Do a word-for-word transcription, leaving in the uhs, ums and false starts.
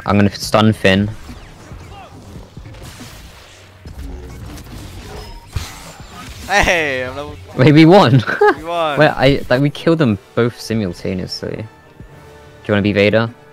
I'm gonna stun Finn. Hey, I'm level. Wait, we won. We won. Wait, I like we killed them both simultaneously. Do you want to be Vader?